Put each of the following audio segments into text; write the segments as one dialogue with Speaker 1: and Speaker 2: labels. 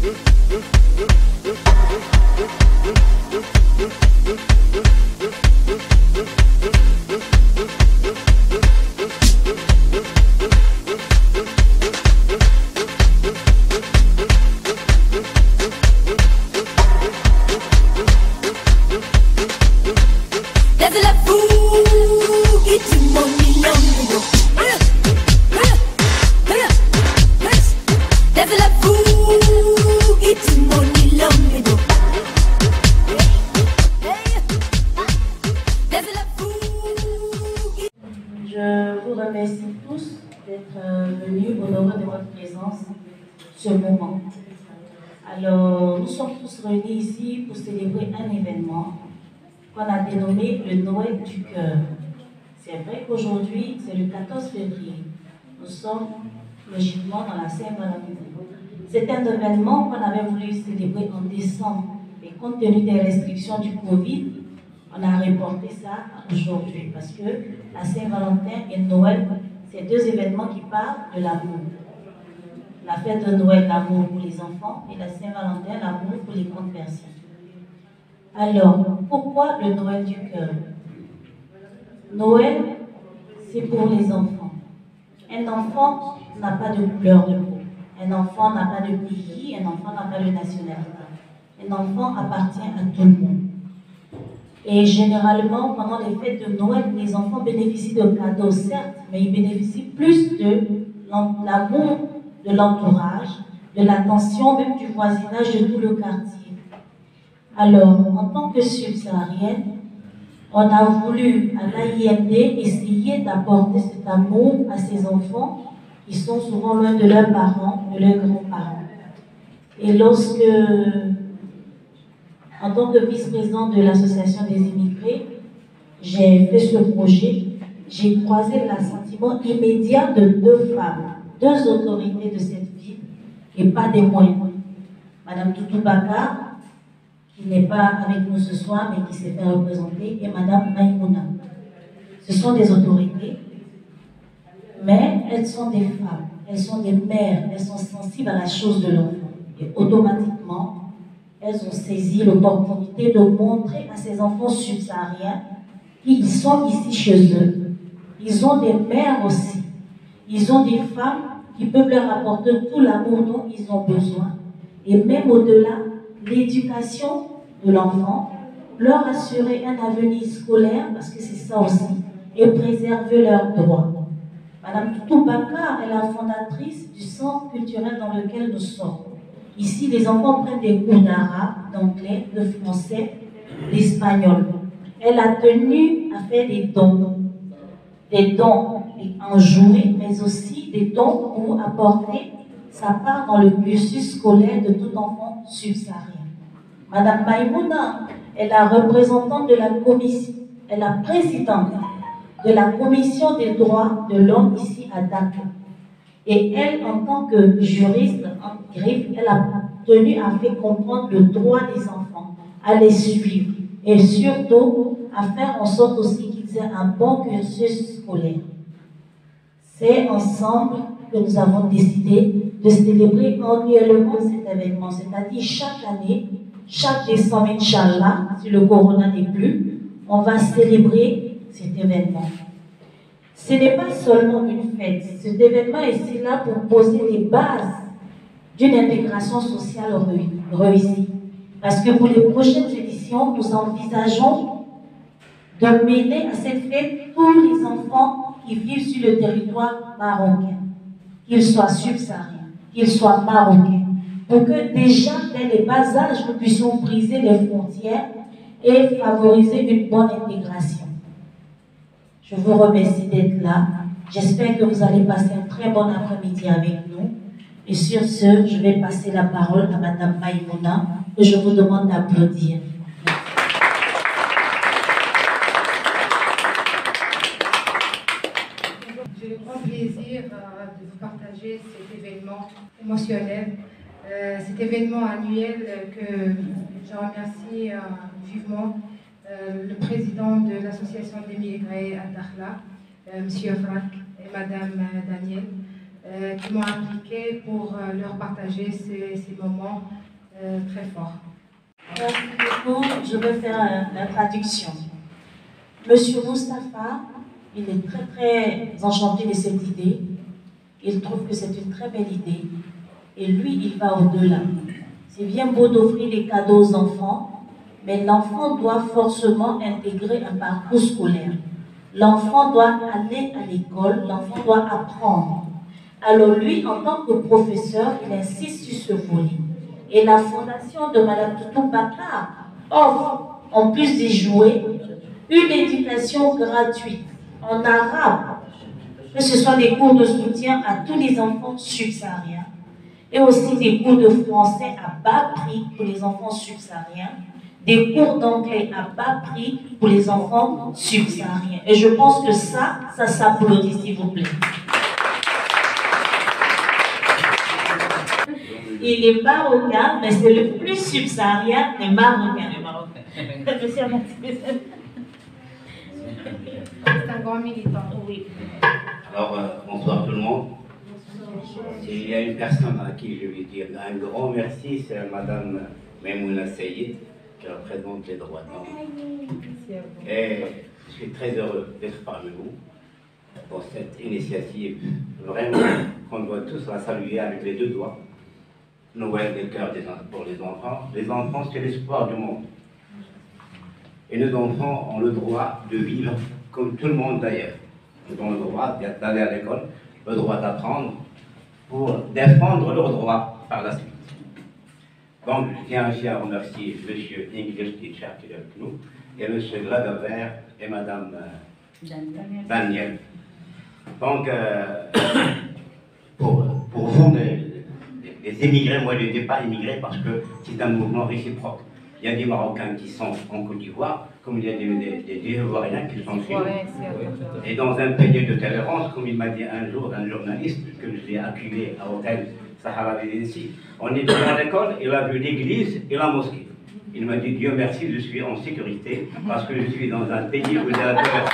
Speaker 1: Je vous remercie tous d'être venus honorer de votre présence ce moment. Alors, nous sommes tous réunis ici pour célébrer un événement qu'on a dénommé le Noël du cœur. C'est vrai qu'aujourd'hui, c'est le 14 février. Nous sommes logiquement dans la Saint-Valentin. C'est un événement qu'on avait voulu célébrer en décembre. Mais compte tenu des restrictions du Covid, on a reporté ça aujourd'hui parce que la Saint-Valentin et Noël, c'est deux événements qui parlent de l'amour. La fête de Noël, l'amour pour les enfants, et la Saint-Valentin, l'amour pour les grandes personnes. Alors, pourquoi le Noël du cœur? Noël, c'est pour les enfants. Un enfant n'a pas de couleur de peau. Un enfant n'a pas de pays, un enfant n'a pas de nationalité. Un enfant appartient à tout le monde. Et généralement, pendant les fêtes de Noël, les enfants bénéficient de cadeaux, certes, mais ils bénéficient plus de l'amour de l'entourage, de l'attention même du voisinage de tout le quartier. Alors, en tant que subsaharienne, on a voulu à l'AIMD essayer d'apporter cet amour à ces enfants qui sont souvent loin de leurs parents, de leurs grands-parents. Et lorsque, en tant que vice-présidente de l'association des immigrés, j'ai fait ce projet, j'ai croisé l'assentiment immédiat de deux femmes, deux autorités de cette ville, et pas des moindres. Madame Toutou Baka, qui n'est pas avec nous ce soir, mais qui s'est fait représenter, et Madame Maïmouna. Ce sont des autorités, mais elles sont des femmes, elles sont des mères, elles sont sensibles à la chose de l'enfant. Et automatiquement, elles ont saisi l'opportunité de montrer à ces enfants subsahariens qu'ils sont ici chez eux. Ils ont des mères aussi. Ils ont des femmes qui peuvent leur apporter tout l'amour dont ils ont besoin. Et même au-delà, l'éducation de l'enfant, leur assurer un avenir scolaire, parce que c'est ça aussi, et préserver leurs droits. Madame Toutou Baka est la fondatrice du centre culturel dans lequel nous sommes. Ici, les enfants prennent des cours d'arabe, d'anglais, de français, d'espagnol. Elle a tenu à faire des dons en jouer, mais aussi des dons pour apporter sa part dans le cursus scolaire de tout enfant subsaharien. Madame Maïmouna est la représentante de la commission, est la présidente de la commission des droits de l'homme ici à Dakar. Et elle, en tant que juriste en griffe, elle a tenu à faire comprendre le droit des enfants, à les suivre et surtout à faire en sorte aussi qu'ils aient un bon cursus scolaire. C'est ensemble que nous avons décidé de célébrer annuellement cet événement, c'est-à-dire chaque année, chaque décembre, Inch'Allah, si le corona n'est plus, on va célébrer cet événement. Ce n'est pas seulement une fête, cet événement est ici là pour poser les bases d'une intégration sociale réussie. Parce que pour les prochaines éditions, nous envisageons de mêler à cette fête tous les enfants qui vivent sur le territoire marocain, qu'ils soient subsahariens, qu'ils soient marocains, pour que déjà dès les bas âges, nous puissions briser les frontières et favoriser une bonne intégration. Je vous remercie d'être là. J'espère que vous allez passer un très bon après-midi avec nous. Et sur ce, je vais passer la parole à Madame Maïmouna et je vous demande d'applaudir.
Speaker 2: J'ai le grand plaisir de vous partager cet événement émotionnel, cet événement annuel que je remercie vivement le président de l'association des immigrés à Dakhla, M. Franck et Madame Daniel, qui m'ont impliqué pour leur partager ces moments très forts.
Speaker 1: Merci beaucoup. Je vais faire la traduction. Monsieur Moustapha, il est très très enchanté de cette idée. Il trouve que c'est une très belle idée. Et lui, il va au-delà. C'est bien beau d'offrir des cadeaux aux enfants, mais l'enfant doit forcément intégrer un parcours scolaire. L'enfant doit aller à l'école, l'enfant doit apprendre. Alors lui, en tant que professeur, il insiste sur ce volet. Et la fondation de Mme Toutou Bakar offre, en plus des jouets, une éducation gratuite en arabe, que ce soit des cours de soutien à tous les enfants subsahariens, et aussi des cours de français à bas prix pour les enfants subsahariens, des cours d'anglais à bas prix pour les enfants subsahariens. Et je pense que ça s'applaudit, s'il vous plaît. Il est marocain, mais c'est le plus subsaharien des Marocains. Monsieur Mathieu.
Speaker 2: C'est un grand militant.
Speaker 1: Oui.
Speaker 3: Alors, bonsoir tout le monde. S'il y a une personne à qui je vais dire un grand merci, c'est Madame Maimouna Seyid, qui représente les droits de l'homme. Et je suis très heureux d'être parmi vous pour cette initiative, vraiment, qu'on doit tous la saluer avec les deux doigts. Noël des cœurs pour les enfants. Les enfants, c'est l'espoir du monde. Et nos enfants ont le droit de vivre comme tout le monde d'ailleurs. Ils ont le droit d'aller à l'école, le droit d'apprendre pour défendre leurs droits par la suite. Donc, je tiens aussi à remercier M. English Teacher qui est avec nous, et M. Gladever et Mme Daniel. Donc, pour vous, les émigrés, moi je ne dis pas immigrés parce que c'est un mouvement réciproque. Il y a des Marocains qui sont en Côte d'Ivoire, comme il y a des Ivoiriens qui sont chez nous. Et dans un pays de tolérance, comme il m'a dit un jour un journaliste que je l'ai acculé à l'hôtel Sahara Vénétie, on est dans l'école, il a vu l'église et la mosquée. Il m'a dit, Dieu merci, je suis en sécurité parce que je suis dans un pays où il y a la tolérance.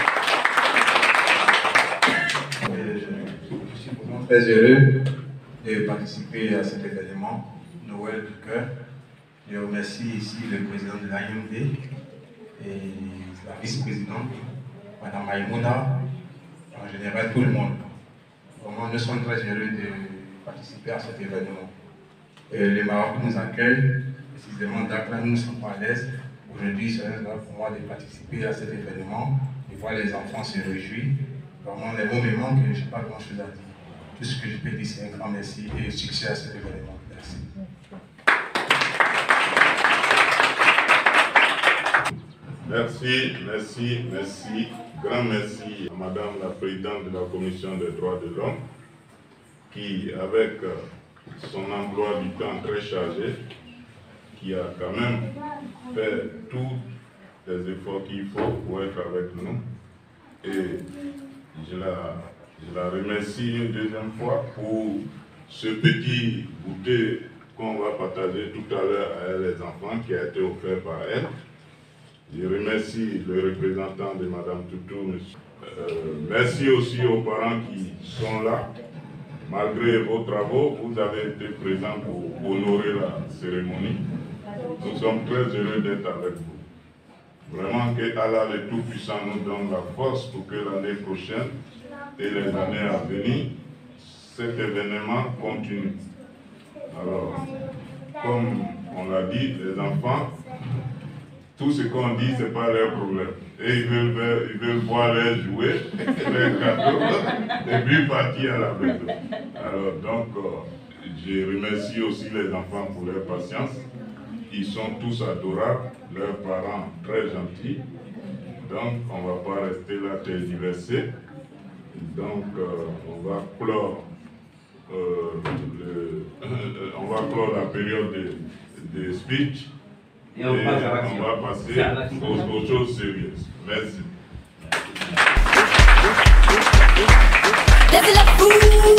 Speaker 4: Je suis vraiment très heureux de participer à cet événement, Noël du cœur. Je remercie ici le président de l'AMD et la vice-présidente, Mme Maïmouna, en général tout le monde. Vraiment, nous sommes très heureux de participer à cet événement. Le Maroc nous accueille, précisément Dakar, nous ne sommes pas à l'aise. Aujourd'hui, c'est un honneur pour moi de participer à cet événement, de voir les enfants se réjouir. Vraiment, les mots me manquent et je n'ai pas grand-chose à dire. Tout ce que je peux dire, c'est un grand merci et succès à cet événement. Merci.
Speaker 5: Merci. Grand merci à Madame la Présidente de la Commission des droits de l'homme qui, avec son emploi du temps très chargé, qui a quand même fait tous les efforts qu'il faut pour être avec nous. Et je la remercie une deuxième fois pour ce petit goûter qu'on va partager tout à l'heure à elle, les enfants, qui a été offert par elle. Je remercie le représentant de Mme Toutou. Merci aussi aux parents qui sont là. Malgré vos travaux, vous avez été présents pour honorer la cérémonie. Nous sommes très heureux d'être avec vous. Vraiment que Allah le Tout-Puissant nous donne la force pour que l'année prochaine et les années à venir, cet événement continue. Alors, comme on l'a dit, les enfants, tout ce qu'on dit, ce n'est pas leur problème. Et ils veulent voir leurs jouets, leurs cadeaux, et puis partir à la maison. Alors, donc, je remercie aussi les enfants pour leur patience. Ils sont tous adorables, leurs parents très gentils. Donc, on ne va pas rester là tergiversés. Donc, on va clore la période de speech. Et on va passer aux choses sérieuses. Merci.